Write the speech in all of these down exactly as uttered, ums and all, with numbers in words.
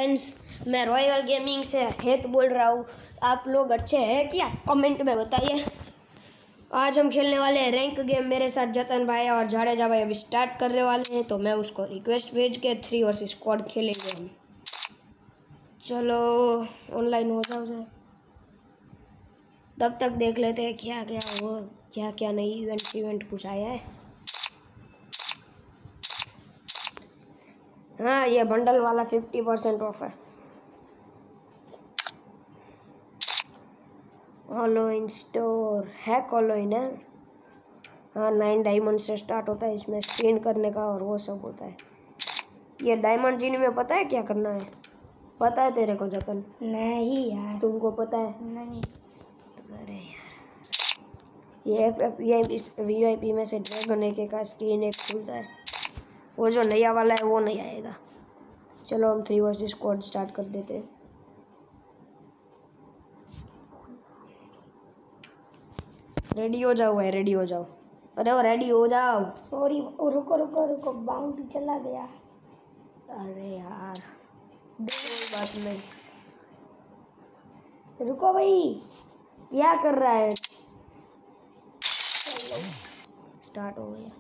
Friends, मैं royal gaming से हेत बोल रहा हूँ। आप लोग अच्छे हैं क्या? कमेंट में बताइए। आज हम खेलने वाले हैं रैंक गेम। मेरे साथ जतन भाई और जाडेजा भाई अभी स्टार्ट करने वाले हैं, तो मैं उसको रिक्वेस्ट भेज के थ्री वर्सेस स्क्वाड खेलेंगे हम। चलो ऑनलाइन हो जाओ जाए, तब तक देख लेते हैं क्या क्या हो, क्या क्या नहीं इवेंट इवेंट कुछ आया है। हाँ, ये बंडल वाला फिफ्टी परसेंट ऑफ है। हॉलोइन स्टोर है, हॉलोइन है। हाँ, नाइन डायमंड से स्टार्ट होता है, इसमें स्पिन करने का और वो सब होता है। ये डायमंड जीनी में पता है क्या करना है? पता है तेरे को जतन? नहीं यार। तुमको पता है? नहीं। अरे यार, ये F F V I P में से ड्रैगन एक का स्किन एक खुलता है, वो जो नया वाला है वो नहीं आएगा। चलो हम थ्री वर्सेस स्क्वाड स्टार्ट कर देते हैं। रेडी हो जाओ भाई, रेडी हो जाओ। अरे वो रेडी हो जाओ। सॉरी, रुको रुको रुको, बाउंटी चला गया। अरे यार कोई बात नहीं, रुको भाई। क्या कर रहा है? स्टार्ट हो गया।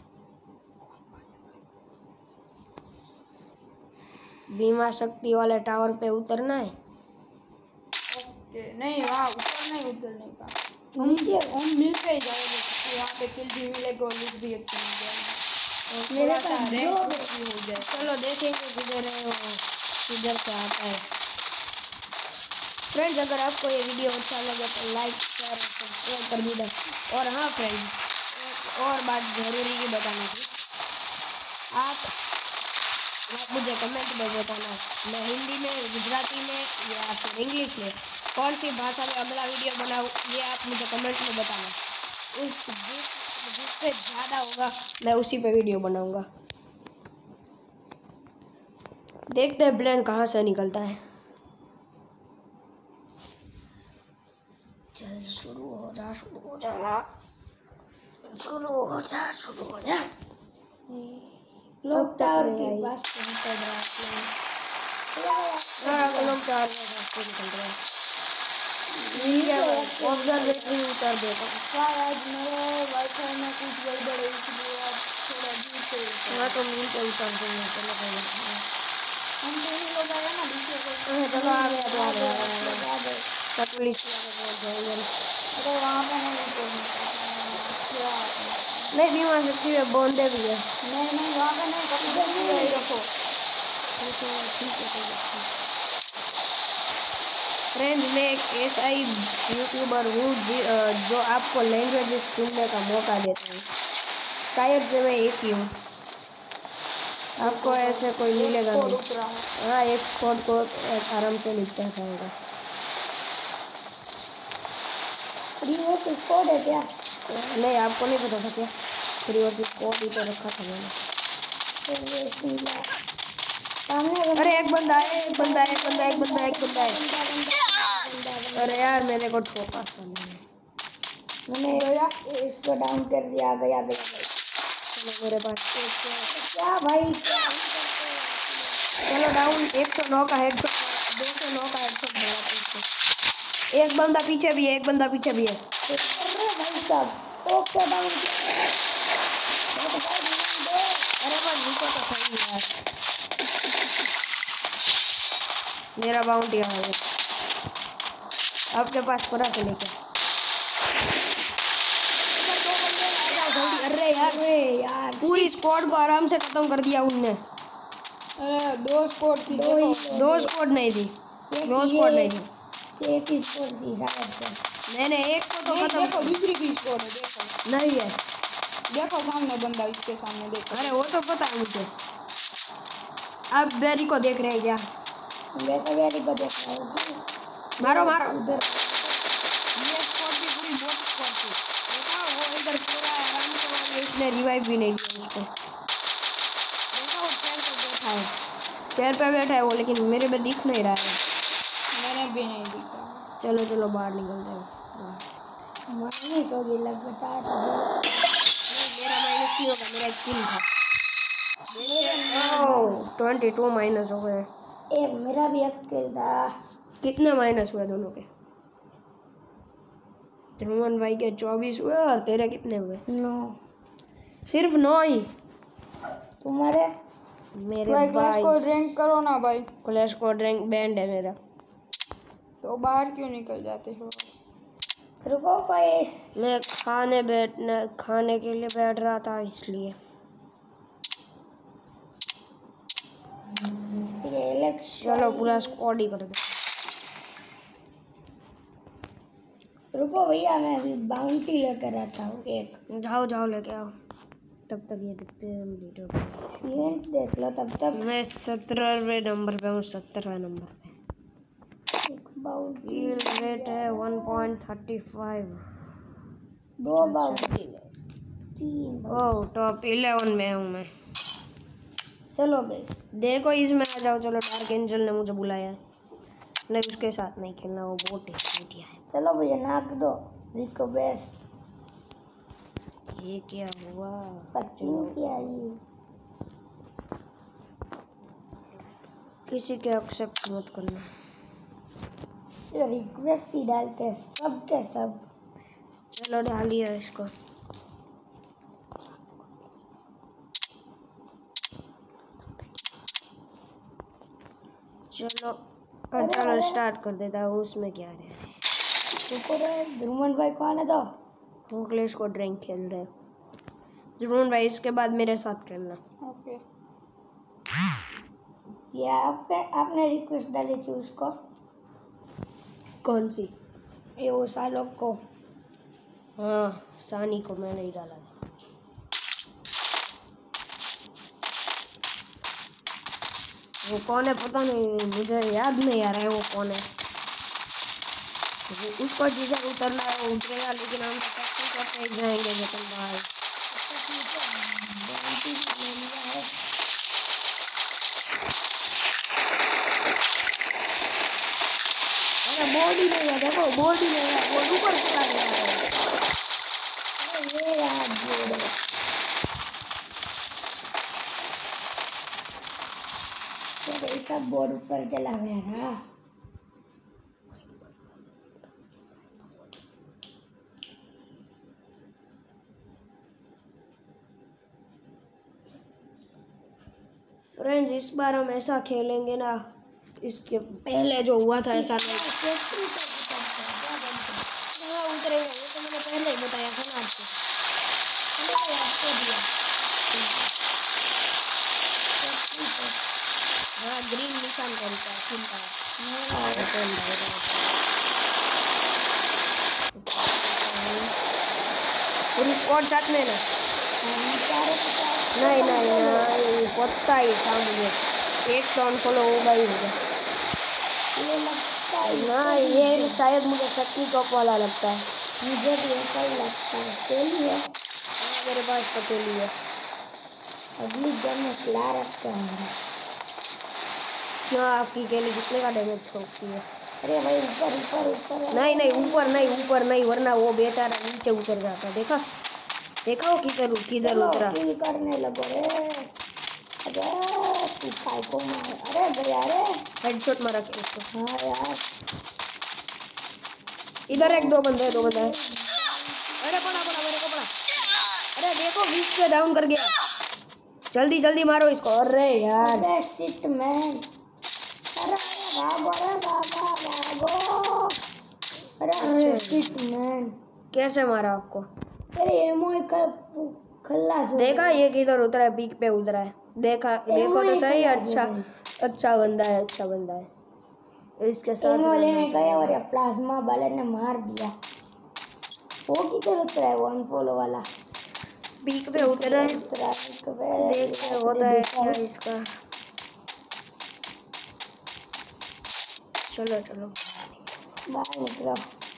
बीमा शक्ति वाले टावर पे उतरना है। ओके, नहीं वहाँ ऊपर नहीं उतरने का, हम हम मिलते ही जाएंगे। यहाँ पे किल भी मिलेगा और लूट भी अच्छी मिल जाएगी। मेरे थोड़ा सा पास रैंक दो- भी हो जाए। चलो देखेंगे किधर है वो, किधर से आता है। फ्रेंड्स, अगर आपको ये वीडियो अच्छा लगे तो लाइक शेयर और सब्सक्राइब कर दीजिए। और हाँ फ्रेंड्स, एक और बात ज़रूरी की बतानी थी। आप आप मुझे कमेंट में बताना, मैं हिंदी में, गुजराती में या फिर इंग्लिश में कौन सी भाषा में अगला वीडियो बनाऊँ, ये आप मुझे कमेंट में बताना। उस जिस जिससे ज़्यादा होगा मैं उसी पे वीडियो बनाऊँगा। देखते हैं प्लान कहाँ से निकलता है। चल शुरू हो जा, शुरू हो जा, शुरू हो जा, शुरू हो जा। लोग टावर के आई। पास पहुंच रहा है। हाँ, लोग टावर के रास्ते निकल रहे हैं। ऑब्जर्वेटरी उतर देता हूँ। शायद मेरे वाईफाई में कुछ गड़बड़ है, इसलिए आप थोड़ा दूर से उतर। मैं तो मिल के उतर दूँगा। चलो कोई बात नहीं। हम तो ही लोग आए ना दूसरे को। अरे चलो आ गया, तो आ गया, आ गया। आ गए। सब पुलिस वाले पहुंच जाएंगे। अरे वहाँ पे नहीं उतरने का क्या? नहीं, बीमा शक्ति में बंदे भी है। नहीं नहीं वहाँ पे नहीं, कभी इधर नहीं रखो। ठीक है, ठीक है, कोई बात नहीं। फ्रेंड्स, मैं एक ऐसा ही यूट्यूबर हूँ जो आपको लैंग्वेजेस सुनने का मौका देता हूँ। शायद से मैं एक ही हूँ, आपको ऐसे कोई मिलेगा नहीं। हाँ, एक स्पॉट को आराम से निपटा जाएगा। फ्री हो तो स्क्वाड है क्या? नहीं, आपको नहीं पता था क्या? थ्री वर्सेस स्क्वाड ही तो रखा था मैंने। सामने अरे एक बंदा है, एक बंदा है, एक बंदा है, एक बंदा है, एक बंदा है। अरे यार मेरे को ठोका सामने। मैंने गया इसको डाउन कर दिया। गया गया चलो मेरे पास एक क्या भाई क्या? चलो डाउन। एक सौ नौ का हेडशॉट, दो सौ नौ का हेडशॉट मारा पीछे। एक बंदा पीछे भी है, एक बंदा पीछे भी है। अरे भाई साहब, ओके डाउन। अरे बस रुको तो सही यार, मेरा बाउंटी आ गया। आपके पास पड़ा तो लेके जल्दी। अरे यार, अरे यार पूरी स्क्वाड को आराम से खत्म कर दिया उनने। अरे दो स्कोर थी, दो ही देखो। दो स्क्वाड नहीं थी, एक दो ये- स्क्वाड नहीं थी। एक ही स्कोर थी शायद से। मैंने एक को तो नहीं, खत्म। देखो दूसरी भी स्कोर है, देखो नहीं है। देखो सामने बंदा, इसके सामने देखो। अरे वो तो पता है मुझे। आप बेरी को देख रहे हैं क्या? मैं तो वेरी को देख रहा हूँ। मारो मारो। उधर ये स्क्वाड भी पूरी बहुत स्क्वाड थी। देखा वो इधर पूरा आराम से, और इसने रिवाइव भी नहीं किया उसको। देखा वो चेयर पे बैठा है, चेयर पे बैठा है वो, लेकिन मेरे में दिख नहीं रहा है। मैंने भी नहीं देखा। चलो चलो बाहर निकलते हैं। मारने को भी लग बता तो दो। मेरा माइनस नहीं होगा, मेरा एक किल था। ओह ट्वेंटी टू माइनस हो गए। एक मेरा भी एक किल था। कितने माइनस हुए दोनों के? ध्रुवन भाई के चौबीस हुए और तेरे कितने हुए? नौ। सिर्फ नौ ही? तुम्हारे? मेरे भाई क्लैश को बाईस। रैंक करो ना भाई। क्लैश को रैंक बैंड है मेरा। तो बाहर क्यों निकल जाते हो? रुको भाई, मैं खाने बैठने खाने के लिए बैठ रहा था इसलिए। ये इलेक्शन। चलो पूरा स्क्वाड ही कर दे। रुको भैया, मैं अभी बाउंटी लेकर आता हूँ एक। जाओ जाओ लेके आओ, तब तक ये देखते हैं हम वीडियो पे। इवेंट देख लो तब तक। मैं सत्रहवें नंबर पे हूँ, सत्रहवें नंबर पे। एक बाउंटी, किल रेट है वन पॉइंट थर्टी फाइव। दो बाउंटी, तीन। ओह टॉप इलेवन में हूँ मैं। चलो गाइस, देखो इसमें आ जाओ। चलो डार्क एंजल ने मुझे बुलाया है। नहीं उसके साथ नहीं खेलना, वो बोट है, घटिया है। चलो भैया नाक दो रिक्वेस्ट। ये क्या हुआ? सचिन क्या ये? किसी के एक्सेप्ट मत करना। ये रिक्वेस्ट ही डालते हैं सब के सब। चलो डालिए इसको। चलो और चलो स्टार्ट कर देता हूँ। उसमें क्या है? रुको रे, ध्रुवन भाई को आने दो। वो क्लैश को ड्रैंक खेल रहे। ध्रुवन भाई इसके बाद मेरे साथ खेलना। ओके। ये आपने आपने रिक्वेस्ट डाली थी उसको? कौन सी? ये वो सालों को। हाँ सानी को मैंने ही डाला था। वो कौन है पता नहीं, मुझे याद नहीं आ रहा है वो कौन है। उसको जिधर उतरना है वो उतरेगा, लेकिन हम टैक्सी करते ही जाएंगे जतन भाई। अरे बॉडी नहीं है, देखो बॉडी नहीं है, वो ऊपर चला गया है। अरे ये यार जोड़ो। तो ये सब बोर्ड ऊपर चला गया था। फ्रेंड्स इस बार हम ऐसा खेलेंगे ना, इसके पहले जो हुआ था ऐसा नहीं। हाँ उतरेगा, वो तो मैंने पहले ही बताया था ना आपको। हाँ ग्रीन निशान करता है, चिंता पूरी स्क्वाड साथ में ना। नहीं नहीं नहीं पता ही था मुझे, एक तो अनफॉलो होगा ही मुझे। ये लगता है ना ये शायद मुझे शक्ति टॉप वाला लगता है। मुझे भी ऐसा ही लगता है। चलिए हाँ, मेरे पास पतेली है। अगली गेम में खिला रखते हैं। क्यों आपकी केली कितने का डैमेज ठोकती है? अरे भाई ऊपर ऊपर ऊपर। नहीं नहीं ऊपर नहीं, ऊपर नहीं, वरना वो बेचारा नीचे उतर जाता। देखा देखा वो किधर किधर उतरा। किल करने लगो रे। अरे तू काय को मार। अरे गया रे। हेडशॉट मारा के उसको। हाँ यार, इधर एक दो बंदे दो बंदे। अरे पड़ा पड़ा मेरे को पड़ा। अरे देखो बीच पे डाउन कर गया। जल्दी जल्दी मारो इसको। अरे यार अरे शिट मैन। अरे भागो रे भागो भागो। अरे अरे शिट मैन। कैसे मारा आपको? अरे एमो का खल्लास। देखा ये किधर उतरा है? पीक पे उतरा है। देखा देखो तो सही। अच्छा अच्छा बंदा है, अच्छा बंदा है। इसके साथ एमो लेने गए और ये प्लाज्मा वाले ने मार दिया। वो किधर उतरा है? वो अनफॉलो वाला पीक पे उतरा है। उतरा है। देखते होता है क्या इसका। चलो चलो बाहर निकलो।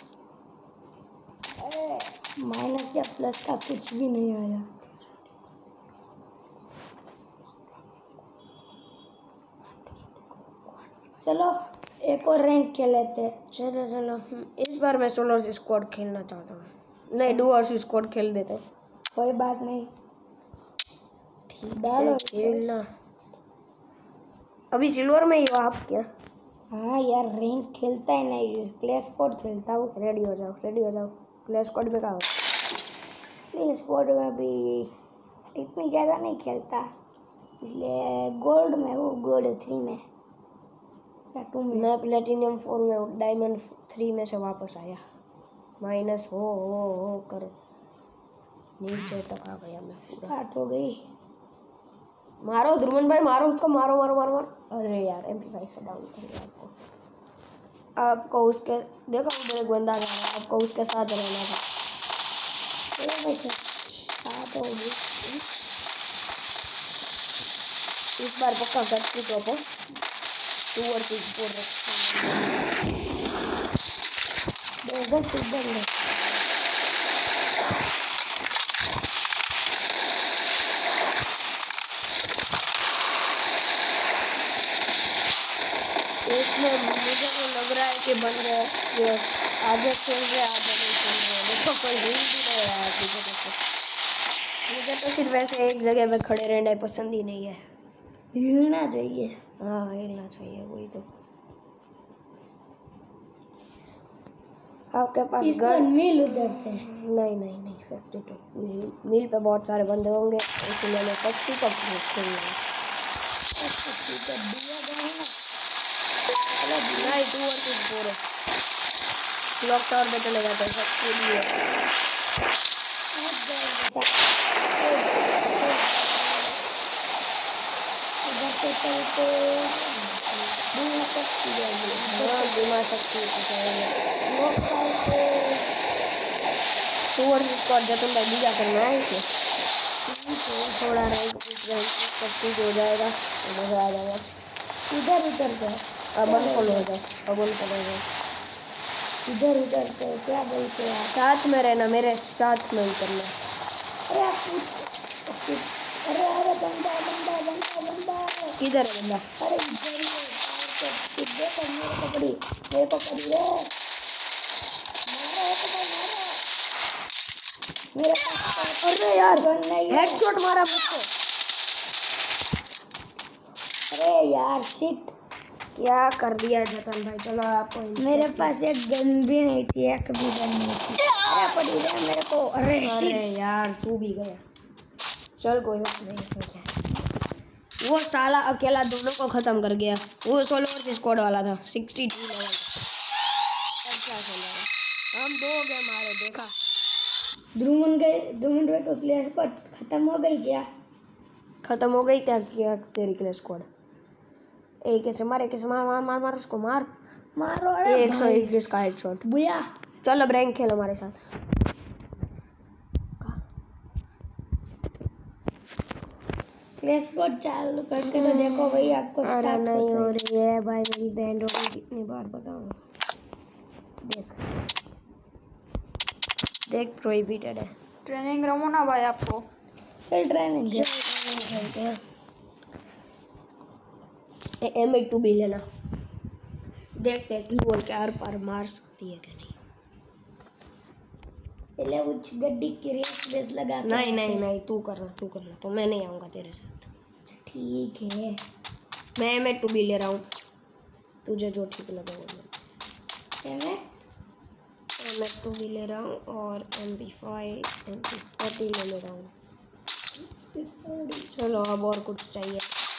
अरे माइनस या प्लस का कुछ भी नहीं आया। चलो एक और रैंक खेल लेते हैं। चलो चलो इस बार मैं सोलो स्क्वाड खेलना चाहता हूँ। नहीं डुओ स्क्वाड खेल देते। कोई बात नहीं, ठीक डालो से खेलना। अभी सिल्वर में ही हो आप क्या? हाँ यार रैंक खेलता है नहीं, क्लैश स्क्वाड खेलता हूँ। रेडी हो जाओ, रेडी हो जाओ। क्लैश स्क्वाड में कहाँ हो? क्लैश स्क्वाड में भी इतनी ज़्यादा नहीं खेलता, इसलिए गोल्ड में हूँ, गोल्ड थ्री में या टू में। मैं प्लेटिनियम फोर में हूँ, डायमंड थ्री में से वापस आया। माइनस हो हो हो कर नीचे तक आ गया मैं पूरा। स्टार्ट हो गई। मारो ध्रुवन भाई, मारो उसको, मारो मारो मारो मारो। अरे यार एम पी फाइव से डाउन कर दिया आपको। आपको उसके देखो उधर एक बंदा जा रहा है, आपको उसके साथ रहना था। चलो भाई स्टार्ट हो गई। इस बार पक्का गट्टी टॉप हो टू और थ्री फोर डेजर्ट इधर ले। इसमें मुझे तो लग रहा है कि बन रहे जो आगे खेल रहे आगे नहीं खेल रहे। देखो कोई हिल भी नहीं रहा है आपकी जगह से। मुझे तो सिर्फ ऐसे एक जगह पे खड़े रहना पसंद ही नहीं है। हिलना चाहिए। हाँ हिलना चाहिए, वही तो। आपके पास इसका मिल उधर से। नहीं नहीं नहीं फैक्ट्री तो मिल, मिल पे बहुत सारे बंदे होंगे, इसलिए मैं फैक्ट्री का खेलना है। नहीं टू और सिक्स फोर है। क्लॉक टावर पे चले जाते हैं सबके लिए। बीमा शक्ति टू और सिक्स को जतन भाई बीजा करना है इसे। थोड़ा रैंक सब चीज हो जाएगा तो मजा आ जाएगा। इधर उधर पे अब अनफॉलो हो जाए, अब अनफॉलो हो जाए। इधर उधर पे क्या बोलते हैं आप? साथ में रहना, मेरे साथ में उतरना। अरे आप पूछ- अरे अरे बंदा बंदा बंदा बंदा किधर है बंदा? अरे इधर ही है। इधर पर मेरे को पड़ी, मेरे को पड़ी रे। मारो एक बार मारो। मेरे पास अरे यार गन नहीं है। हेडशॉट मारा मुझको। अरे यार शिट, क्या कर दिया जतन भाई। चलो आपको मेरे पास एक गन भी नहीं थी, एक भी गन नहीं थी। अरे पड़ी रे मेरे को। अरे अरे शिट यार तू भी गया। चल कोई बात नहीं, हो गया। वो साला अकेला दोनों को खत्म कर गया। वो सोलो वर्सेस स्क्वाड वाला था सिक्सटी टू लेवल। अच्छा खेला। हम दो गेम हारे देखा। ध्रुवन गए ध्रुवन भाई को क्लैश को खत्म हो गई क्या? खत्म हो गई क्या क्या तेरी क्लैश स्क्वाड? एक ऐसे मार, एक ऐसे मार मार मार मार उसको मार। मारो। अरे एक सौ इक्कीस का हेडशॉट। बुया चल अब रैंक खेल हमारे साथ। क्लैश को चालू करके तो देखो भाई आपको अरे स्टार्ट नहीं होता हो है। रही है भाई, मेरी बैंड हो गई कितनी बार बताओ। देख देख प्रोहिबिटेड है। ट्रेनिंग रमो ना भाई आपको। चल ट्रेनिंग एम एट टू भी लेना, देखते हैं ग्लू के आर पार मार सकती है कि नहीं। पहले कुछ गड्डी की रेस बेस लगा के नहीं नहीं नहीं तू करना, तू करना तो मैं नहीं आऊँगा तेरे साथ। ठीक है। मैं एम एट टू भी ले रहा हूँ, तुझे जो ठीक लगे वो ले। क्या मैं एम एट टू भी ले रहा हूँ और M P five M P forty ले ले रहा हूँ। चलो अब और कुछ चाहिए।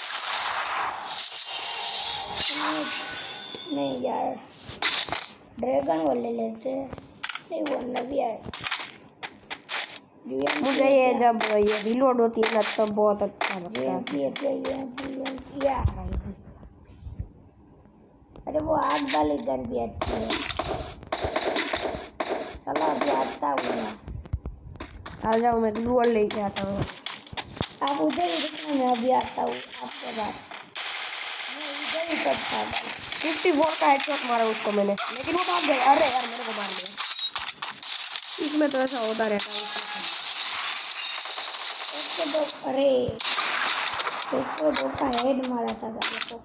नहीं यार ड्रैगन वो ले लेते हैं। नहीं वो नवी है। मुझे ये जब ये रिलोड होती है ना तब बहुत अच्छा लगता है। अरे वो आग वाली गन भी अच्छी है। चलो अभी आता हूँ मैं। आ जाओ, मैं ग्लू वॉल लेके आता हूँ। आप उधर ही रुकना, मैं अभी आता हूँ आपके पास। मैं उधर ही करता हूँ। फिफ्टी फोर का हेडशॉट मारा उसको मैंने, लेकिन वो भाग गया। अरे यार मेरे को मार दिया। इसमें तो ऐसा होता रहता है। एक सौ दो अरे एक सौ दो का हेड मारा था मेरे को।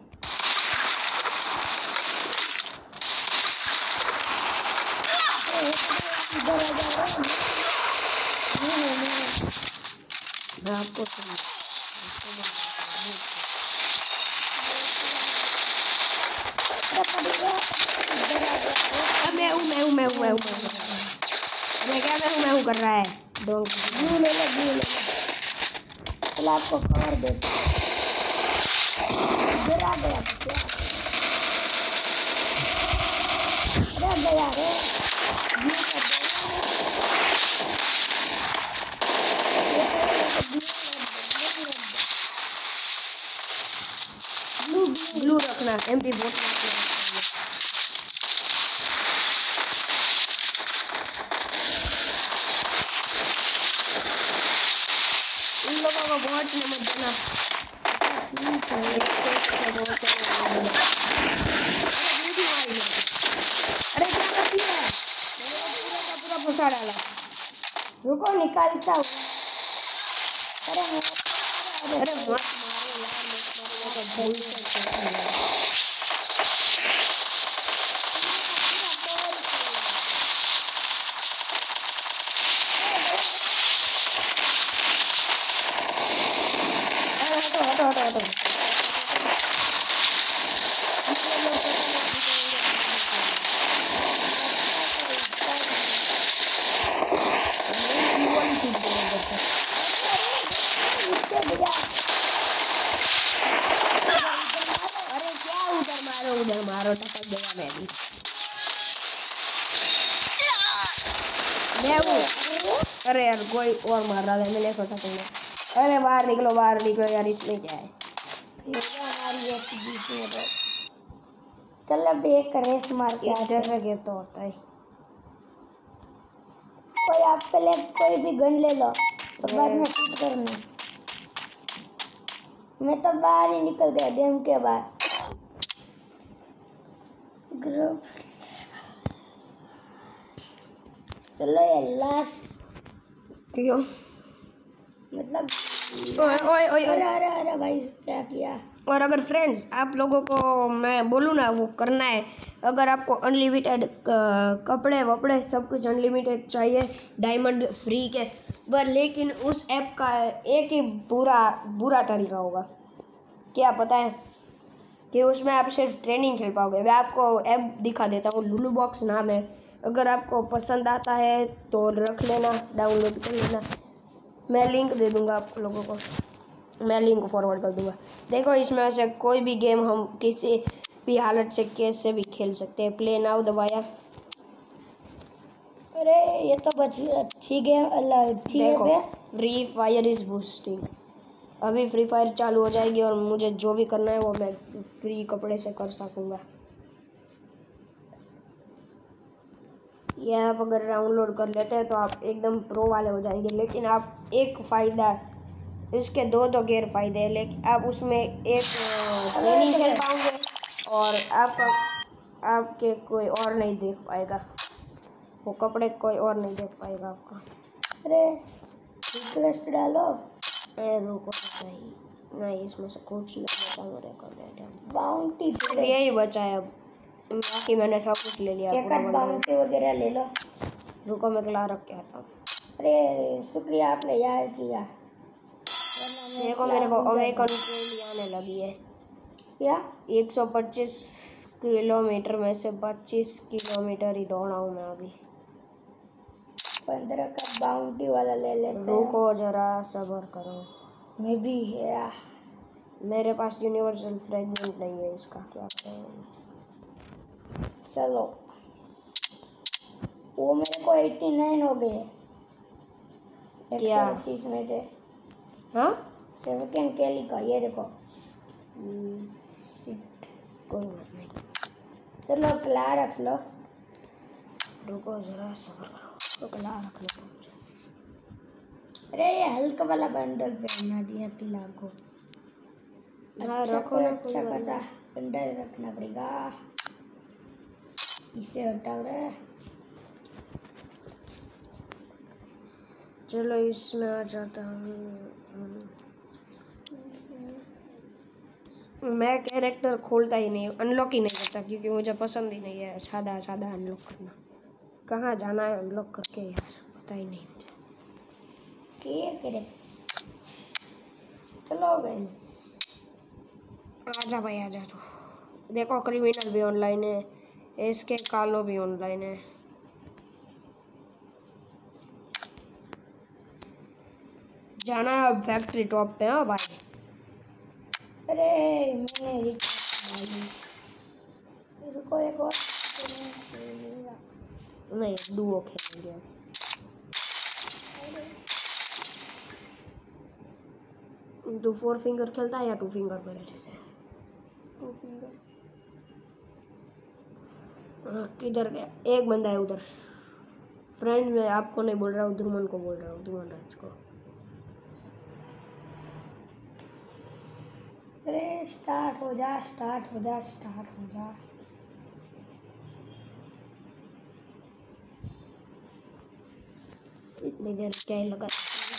इधर आ जाओ। नहीं नहीं नहीं मैं आपको मेरे पड़ी है इधर आ गया। अब मैं हूँ मैं हूँ मैं हूँ मैं हूँ मैं हूँ मैं क्या मैं हूँ मैं हूँ कर रहा है डोंग ब्लू ले लो ब्लू ले लो। चलो आपको कवर देता हूँ। इधर आ गया क्या? अरे गया रे ब्लू कर दो। ब्लू ब्लू रखना एमपी बहुत रखना इन लोगों को बहुत ने मत देना अरे क्या करती है पूरा का पूरा फंसा डाला रुको निकालता हूँ। अरे अरे मत मारो यार मत मारो तो भूल सकते हटो हटो हटो हटो अरे क्या उधर मारो उधर मारो टपक गया मैं भी मैं हूँ अरे यार कोई और मार रहा था मैंने सोचा तुमने अरे बाहर निकलो बाहर निकलो यार इसमें क्या है हमारी ऐसी बीच में तो चल अब एक रेस मार के आते हैं। जैसा कि तो होता है कोई आप पहले कोई भी गन ले लो तो बाद में शूट करना। मैं तो बाहर ही निकल गया गेम के बाद। ग्रुप चलो ये लास्ट क्यों मतलब ओए ओए ओए अरे अरे अरे भाई क्या किया। और अगर फ्रेंड्स आप लोगों को मैं बोलूँ ना वो करना है अगर आपको अनलिमिटेड कपड़े वपड़े सब कुछ अनलिमिटेड चाहिए डायमंड फ्री के पर लेकिन उस ऐप का एक ही बुरा बुरा तरीका होगा क्या पता है कि उसमें आप सिर्फ ट्रेनिंग खेल पाओगे मैं आपको ऐप दिखा देता हूँ लुलू बॉक्स नाम है अगर आपको पसंद आता है तो रख लेना डाउनलोड कर लेना मैं लिंक दे दूँगा आप लोगों को मैं लिंक फॉरवर्ड कर दूंगा देखो इसमें से कोई भी गेम हम किसी भी हालत से कैसे भी खेल सकते हैं प्ले नाउ दबाया अरे ये तो बच अच्छी गेम अल्लाह अच्छी है देखो बे। फ्री फायर इज बूस्टिंग अभी फ्री फायर चालू हो जाएगी और मुझे जो भी करना है वो मैं फ्री कपड़े से कर सकूँगा यह आप अगर डाउनलोड कर लेते हैं तो आप एकदम प्रो वाले हो जाएंगे लेकिन आप एक फ़ायदा इसके दो दो गैर फायदे हैं लेकिन आप उसमें एक नहीं खेल पाओगे और आपका आपके कोई और नहीं देख पाएगा वो कपड़े कोई और नहीं देख पाएगा आपका अरे रिक्वेस्ट डालो। अरे रुको नहीं नहीं इसमें से कुछ नहीं बचा मेरे को दे बाउंटी सिर्फ यही बचा है अब बाकी मैंने सब कुछ ले लिया पूरा बंडल बाउंटी वगैरह ले लो। रुको मैं क्ला रख के आता हूँ अरे शुक्रिया आपने याद किया। देखो मेरे को अवेकन ट्रेन आने लगी है क्या एक सौ पच्चीस किलोमीटर में से पच्चीस किलोमीटर ही दौड़ा हूँ मैं अभी पंद्रह का बाउंटी वाला ले लेते हैं। रुको जरा सब्र करो मैं भी है मेरे पास यूनिवर्सल फ्रेगमेंट नहीं है इसका क्या करें चलो वो मेरे को नवासी हो गए क्या? एक सौ पच्चीस में थे हाँ सेकंड कैली का ये देखो। शिट कोई बात नहीं चलो क्ला रख लो। रुको जरा सब्र करो तो क्ला रख लो मुझे अरे ये हल्का वाला बंडल पहना दिया तिला को। हाँ अच्छा रखो कोई ना कोई अच्छा बात खासा नहीं बंडल रखना पड़ेगा। इसे हटाओ रे। चलो इसमें आ जाता हूँ मैं कैरेक्टर खोलता ही नहीं अनलॉक ही नहीं करता क्योंकि मुझे पसंद ही नहीं है सादा सादा अनलॉक करना कहाँ जाना है अनलॉक करके यार पता ही नहीं मुझे के करे चलो गाइस आजा भाई आजा तो देखो क्रिमिनल भी ऑनलाइन है, इसके कालो भी ऑनलाइन है। जाना है अब फैक्ट्री टॉप पे। हाँ भाई, अरे मैंने रिचार्ज भाई, रुको एक और नहीं डुओ खेलेंगे। तू फोर फिंगर खेलता है या टू फिंगर मेरे जैसे? Two finger. हाँ, किधर गया? एक बंदा है उधर। फ्रेंड मैं आपको नहीं बोल रहा हूँ, ध्रुमन को बोल रहा हूँ, ध्रुमन राज को। अरे स्टार्ट हो जा, स्टार्ट हो जा, स्टार्ट हो जा। इतनी देर क्या ही लगा।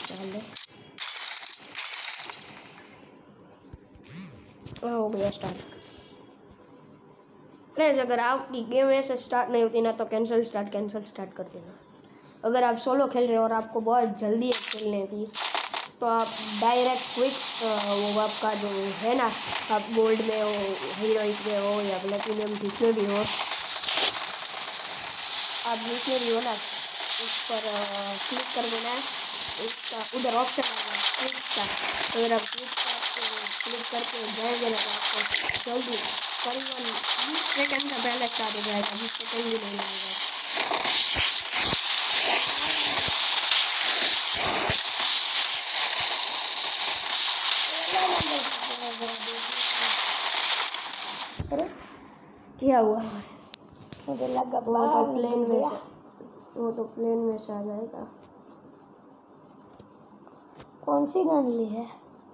हो गया स्टार्ट। फ्रेंड्स, अगर आपकी गेम ऐसे स्टार्ट नहीं होती ना तो कैंसिल स्टार्ट कैंसिल स्टार्ट कर देना। अगर आप सोलो खेल रहे हो और आपको बहुत जल्दी है खेलने की, तो आप डायरेक्ट क्विक वो आपका जो है ना, आप गोल्ड में हो, हीरोइक में हो या प्लेटिनियम जिसमें भी हो, आप जिसमें भी हो ना, उस पर क्लिक कर देना है। उसका उधर ऑप्शन आएगा क्विक का, अगर आप क्विक का क्लिक करके जाएंगे ना तो आपको जल्दी करीबन बीस सेकंड का पहले स्टार्ट हो जाएगा, बीस सेकंड भी नहीं लगेगा। अरे क्या हुआ? मुझे लगा वो तो बाहर प्लेन निकल में गया। से वो तो प्लेन में से आ जाएगा। कौन सी गन ली है?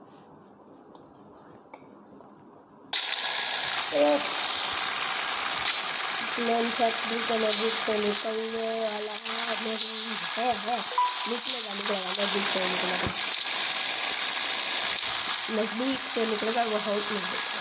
प्लेन फैक्ट्री के नजदीक से निकलने वाला है है है निकलेगा निकलेगा नजदीक से निकलेगा, नजदीक से निकलेगा, वो हाउस में निकलेगा।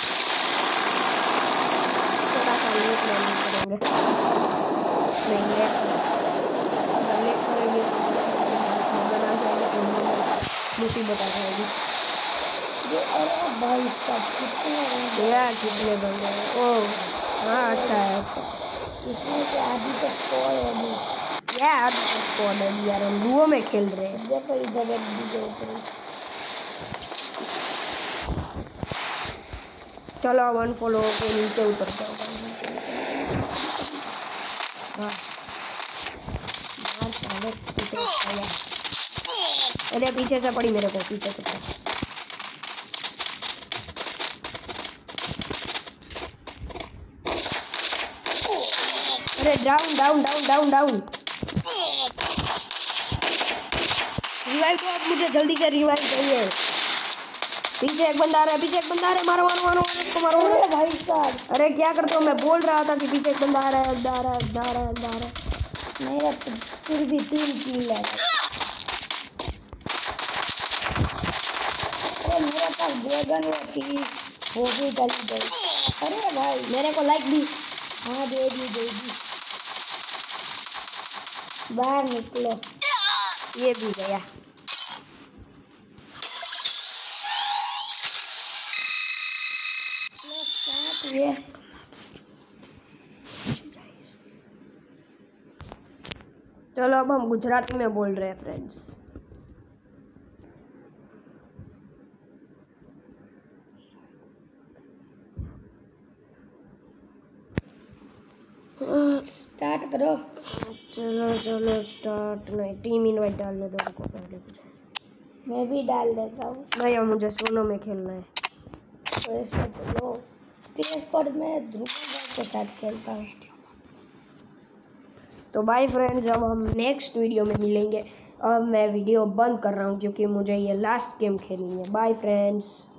थोड़ा सा लेट नहीं करेंगे, नहीं लेट अगर लेट करेंगे तो बना जाएगा तो मुसीबत आ जाएगी। ये अरे भाई सब कितने यार कितने बंदे हैं? ओह हाँ अच्छा है, इसमें से आधी तो स्कोर है अभी। यार आधी तो स्क्वाड है यार, हम डुओ में खेल रहे हैं। देखो इधर एक डीजे ऊपर। चलो अब अनफॉलो के नीचे उतर जाओ। अरे पीछे से पड़ी मेरे को, पीछे से पड़ी। अरे down down down down down. Revive तो आप मुझे जल्दी से रिवाइव चाहिए। पीछे एक बंदा आ रहा है, पीछे एक बंदा आ रहा है, मारो मारो मारो इसको मारो। अरे भाई साहब अरे क्या करते हो? मैं बोल रहा था कि पीछे एक बंदा आ रहा है, आ रहा है, आ रहा है, आ रहा है। मेरा तो फिर भी तीन किल है। अरे मेरे पास ड्रैगन थी, वो भी चली गई। अरे भाई मेरे को लाइक दी। हाँ दे दी दे दी। बाहर निकलो। ये भी गया। ये चलो अब हम गुजराती में बोल रहे हैं फ्रेंड्स। स्टार्ट करो। चलो चलो स्टार्ट। नहीं टीम इनवाइट डालने दो उनको पहले। मैं भी डाल देता हूँ। नहीं अब मुझे सोलो में खेलना है। तो ऐसा चलो तेज पर मैं ध्रुव के साथ खेलता हूँ। तो बाय फ्रेंड्स, अब हम नेक्स्ट वीडियो में मिलेंगे। अब मैं वीडियो बंद कर रहा हूँ क्योंकि मुझे ये लास्ट गेम खेलनी है। Bye friends.